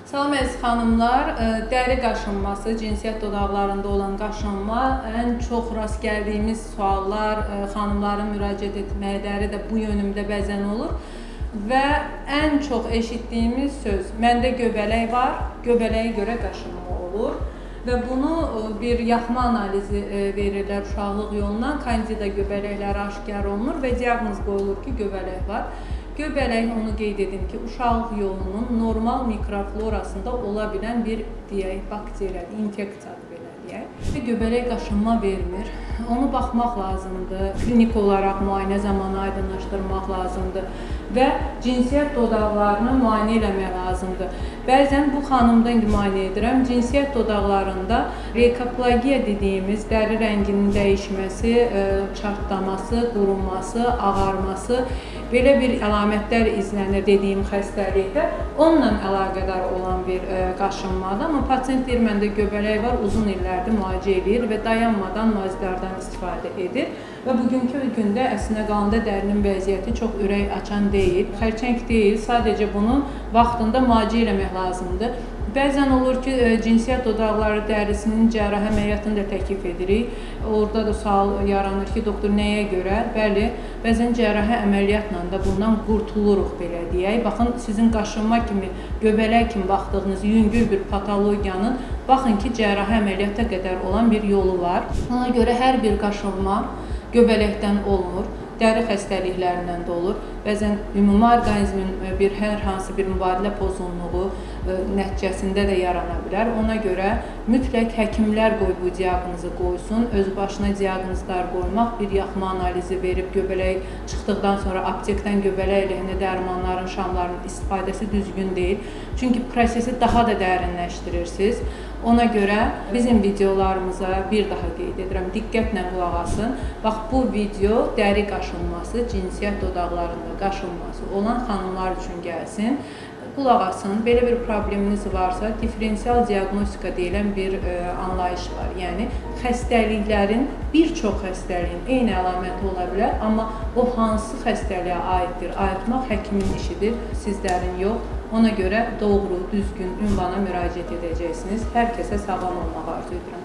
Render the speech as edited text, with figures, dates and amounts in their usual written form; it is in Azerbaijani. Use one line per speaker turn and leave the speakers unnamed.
Salam əziz xanımlar, dəri qaşınması, cinsiyyət dodaqlarında olan qaşınma ən çox rast gəldiyimiz suallar, xanımların müraciət etməkləri də bu yönümdə bəzən olur və ən çox eşitdiyimiz söz, məndə göbələk var, göbələyə görə qaşınma olur və bunu bir yaxma analizi verirlər uşaqlıq yolundan, kandida göbələkləri aşkar olunur və diaqnoz qoyulur ki, göbələk var. Göbələk, onu qeyd edim ki, uşaqlıq yolunun normal mikroflorasında ola bilən bir, deyək, bakteriyadır, infeksiyadır belə deyək. Göbələk qaşınma vermir, onu baxmaq lazımdır, klinik olaraq müayinə zamanı aydınlaşdırmaq lazımdır və cinsiyyət dodaqlarını müayinə eləmək lazımdır. Bəzən bu xanımda indi müayinə edirəm, cinsiyyət dodaqlarında reykaplagiya dediyimiz dəri rənginin dəyişməsi, çartlaması, qurunması, ağarması, belə bir əlamətlər izlənir dediyim xəstəlikdə onunla əlaqədar olan bir qaşınmadır. Amma pasient deyir, məndə göbələk var, uzun illərdir müalicə edir və dayanmadan müalicələrdən istifadə edir. Və bugünkü gündə əslində qanda dərinin vəziyyəti çox ürək açan deyil, xərçəng deyil, sadəcə bunu vaxtında müalicə eləmək lazımdır. Bəzən olur ki, cinsiyyət dodaqları dərisinin cərrahi əməliyyatını da təklif edirik. Orada da sual yaranır ki, doktor nəyə görə? Bəli, bəzən cərrahi əməliyyatla da bundan qurtuluruq belə deyək. Baxın, sizin qaşınma kimi, göbələk kimi baxdığınız yüngül bir patologiyanın, baxın ki, cərrahi əməliyyata qədər olan bir yolu var. Ona görə hər bir qaşınma göbələkdən olmur. Dəri xəstəliklərindən də olur. Bəzən ümumi orqanizmin hər hansı bir mübadilə pozğunluğu nəticəsində də yarana bilər. Ona görə mütləq həkimlər bu diaqnozu qoysun. Öz başına diaqnozlar qoymaq, bir yaxma analizi verib göbələk çıxdıqdan sonra aptekdən göbələk əleyhinə dərmanların, şamların istifadəsi düzgün deyil. Çünki prosesi daha da dərinləşdirirsiniz. Ona görə bizim videolarımıza bir daha qeyd edirəm, diqqətlə qulaq asın. Bax, bu video dəri qaşınması, cinsiyyət dodaqlarında qaşınması olan xanımlar üçün gəlsin. Qulaq asın, belə bir probleminiz varsa, diferensial diaqnostika deyilən bir anlayış var. Yəni, xəstəliklərin, bir çox xəstəliyin eyni əlaməti ola bilər, amma o hansı xəstəliyə aiddir, ayırtmaq həkimin işidir, sizlərin yox. Ona görə doğru, düzgün ünvana müraciət edəcəksiniz. Hər kəsə sağlam olmaq arzu edirəm.